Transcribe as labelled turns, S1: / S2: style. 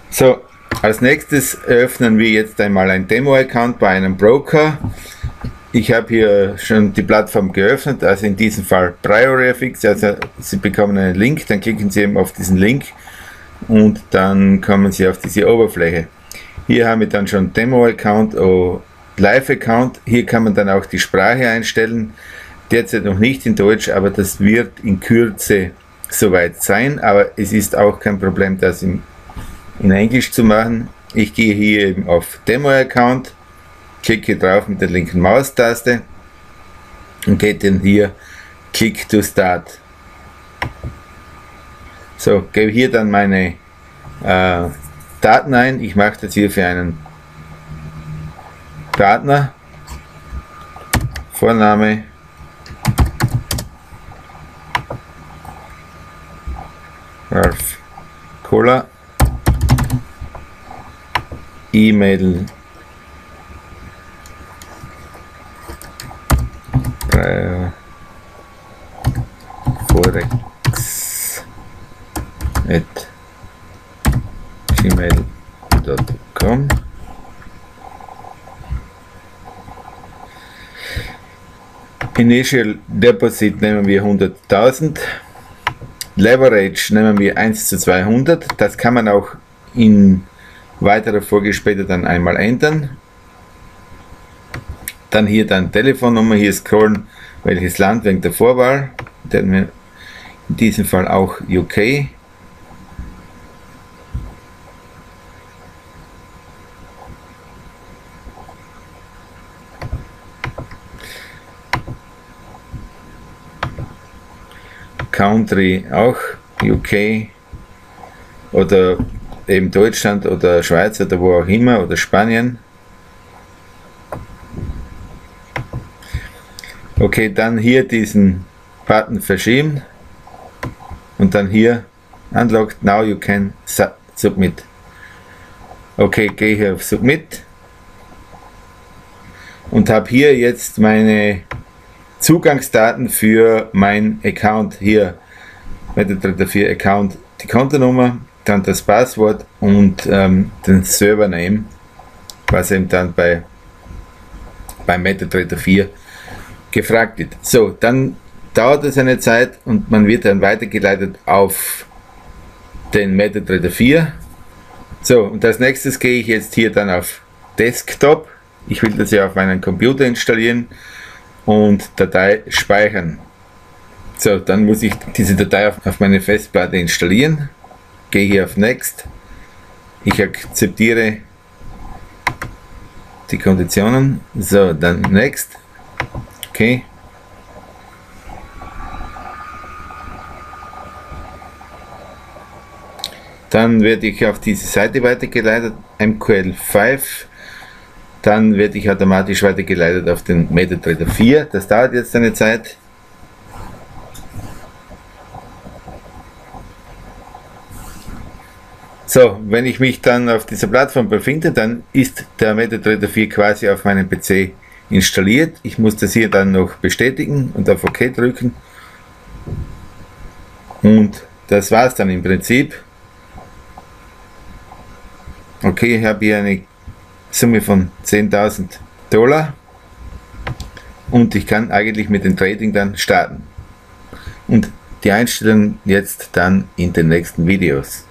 S1: So, als nächstes eröffnen wir jetzt einmal ein Demo-Account bei einem Broker. Ich habe hier schon die Plattform geöffnet, also in diesem Fall PrioriFX. Also Sie bekommen einen Link, dann klicken Sie eben auf diesen Link und dann kommen Sie auf diese Oberfläche. Hier haben wir dann schon Demo-Account oder Live-Account. Hier kann man dann auch die Sprache einstellen. Derzeit noch nicht in Deutsch, aber das wird in Kürze soweit sein. Aber es ist auch kein Problem, das in Englisch zu machen. Ich gehe hier eben auf Demo-Account, klicke drauf mit der linken Maustaste und gehe dann hier Click to Start. So, gebe hier dann meine Daten ein. Ich mache das hier für einen Partner. Vorname, Ralf Kohler, E-Mail forex@gmail.com. Initial Deposit nehmen wir 100.000. Leverage nehmen wir 1:200. Das kann man auch in weiterer Folge später dann einmal ändern. Dann hier dann Telefonnummer, hier scrollen, welches Land wegen der Vorwahl. Dann in diesem Fall auch UK. Country auch UK oder eben Deutschland oder Schweiz oder wo auch immer oder Spanien. Okay, dann hier diesen Button verschieben und dann hier Unlocked, now you can submit. Okay, gehe hier auf Submit und habe hier jetzt meine Zugangsdaten für mein Account hier, MetaTrader 4 Account, die Kontonummer, dann das Passwort und den Servername, was eben dann bei MetaTrader 4 gefragt wird. So, dann dauert es eine Zeit und man wird dann weitergeleitet auf den MetaTrader 4. So, und als nächstes gehe ich jetzt hier dann auf Desktop. Ich will das ja auf meinen Computer installieren und Datei speichern. So, dann muss ich diese Datei auf meine Festplatte installieren. Gehe hier auf Next. Ich akzeptiere die Konditionen. So, dann Next. Okay. Dann werde ich auf diese Seite weitergeleitet, MQL5. Dann werde ich automatisch weitergeleitet auf den MetaTrader 4. Das dauert jetzt eine Zeit. So, wenn ich mich dann auf dieser Plattform befinde, dann ist der MetaTrader 4 quasi auf meinem PC installiert. Ich muss das hier dann noch bestätigen und auf OK drücken. Und das war es dann im Prinzip. Okay, ich habe hier eine Summe von $10.000 und ich kann eigentlich mit dem Trading dann starten. Und die Einstellungen jetzt dann in den nächsten Videos.